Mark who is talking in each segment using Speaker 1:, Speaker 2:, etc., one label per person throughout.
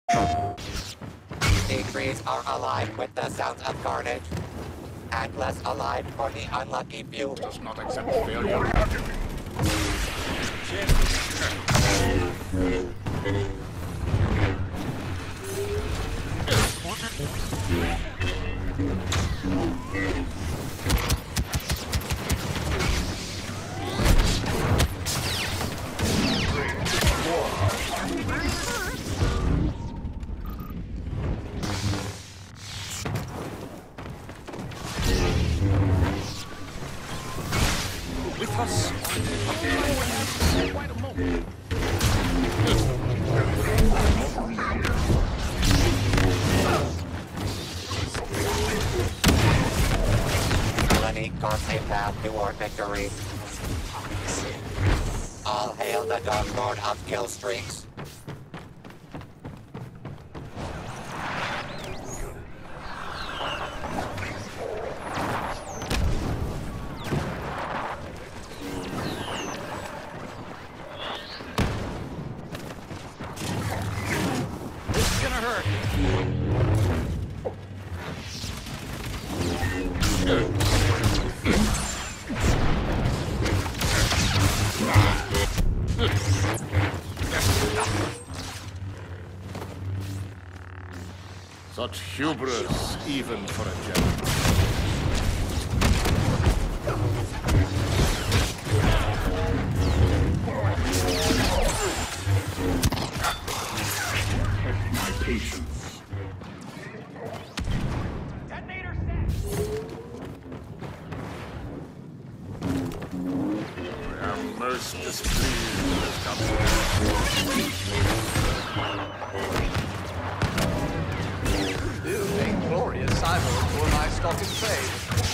Speaker 1: The trees are alive with the sounds of carnage, and less alive for the unlucky few.
Speaker 2: Does not accept failure. With us. Quite a moment.
Speaker 1: Melanie carves a path toward victory. All hail the Dark Lord of kill streaks.
Speaker 2: This is gonna hurt. Such hubris, even for a general. My patience.
Speaker 3: Detonator set!
Speaker 2: I am most displeased with this company.
Speaker 4: You a glorious cyborg for my stock in trade.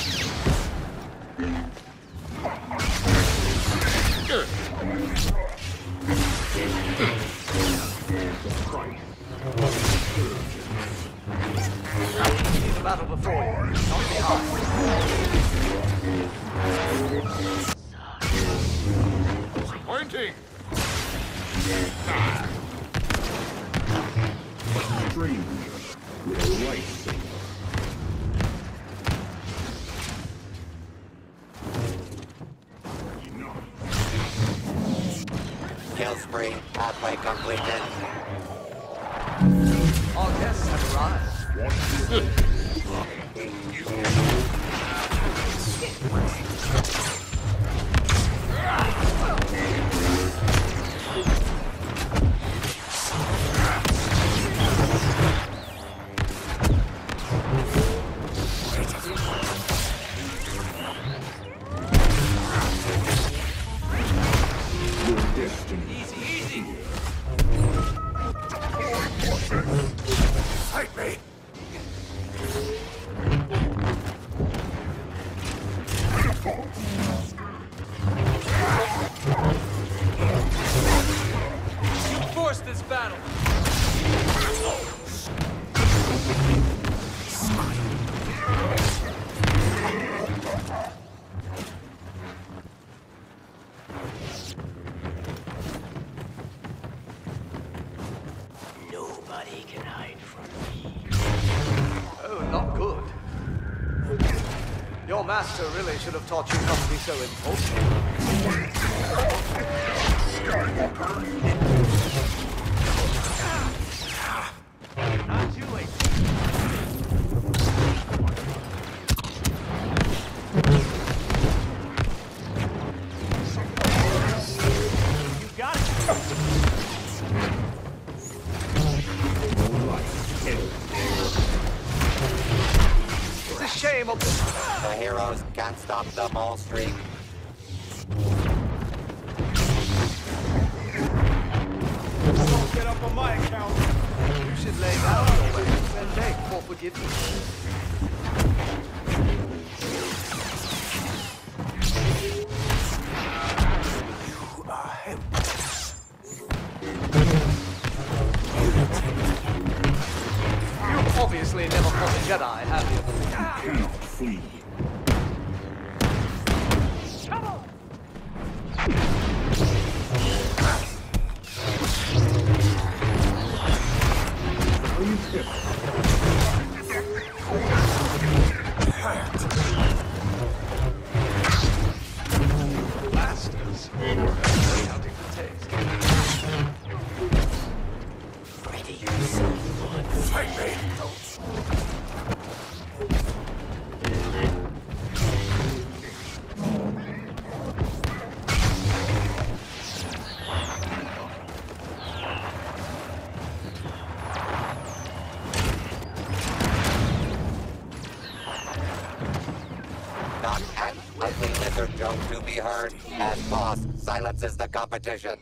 Speaker 4: See the battle before you, not behind.
Speaker 2: Pointing!
Speaker 1: Kill spree halfway completed.
Speaker 4: Our guests have arrived.
Speaker 3: Easy, easy!
Speaker 2: Fight me!
Speaker 3: You forced this battle!
Speaker 5: Nobody can hide from me.
Speaker 4: Oh, not good. Your master really should have taught you not to be so impulsive.
Speaker 3: Not too late. You got it!
Speaker 4: It's a shame of
Speaker 1: The heroes can't stop the Maul streak.
Speaker 3: Don't get up on my account!
Speaker 4: you should lay down your weapons and beg for forgiveness.
Speaker 2: You are helpless.
Speaker 4: You've obviously never fought a Jedi, have you?
Speaker 2: Cannot flee.
Speaker 3: Come on!
Speaker 2: Bastards. Counting the taste.
Speaker 5: Ready yourself for
Speaker 2: Fight me!
Speaker 1: Not an ugly lizard joke to be heard, as boss silences the competition.